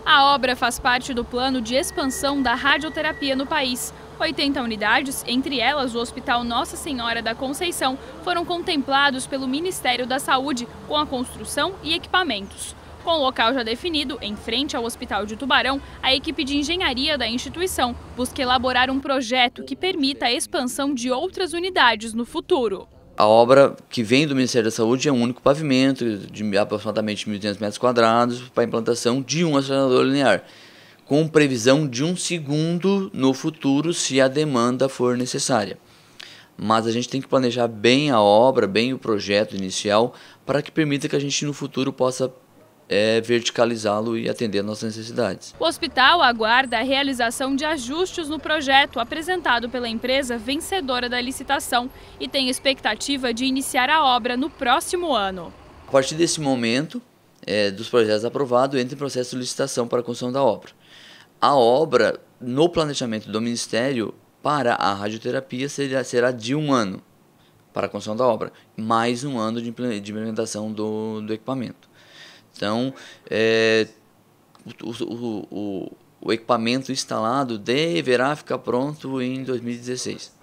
A obra faz parte do plano de expansão da radioterapia no país. 80 unidades, entre elas o Hospital Nossa Senhora da Conceição, foram contemplados pelo Ministério da Saúde com a construção e equipamentos. Com o local já definido, em frente ao Hospital de Tubarão, a equipe de engenharia da instituição busca elaborar um projeto que permita a expansão de outras unidades no futuro. A obra que vem do Ministério da Saúde é um único pavimento de aproximadamente 1.200 metros quadrados para a implantação de um acelerador linear, com previsão de um segundo no futuro se a demanda for necessária. Mas a gente tem que planejar bem a obra, bem o projeto inicial, para que permita que a gente no futuro possa verticalizá-lo e atender às nossas necessidades. O hospital aguarda a realização de ajustes no projeto apresentado pela empresa vencedora da licitação e tem expectativa de iniciar a obra no próximo ano. A partir desse momento, dos projetos aprovados, entra em processo de licitação para a construção da obra. A obra, no planejamento do Ministério, para a radioterapia será de 1 ano para a construção da obra, mais 1 ano de implementação do equipamento. Então, o equipamento instalado deverá ficar pronto em 2016.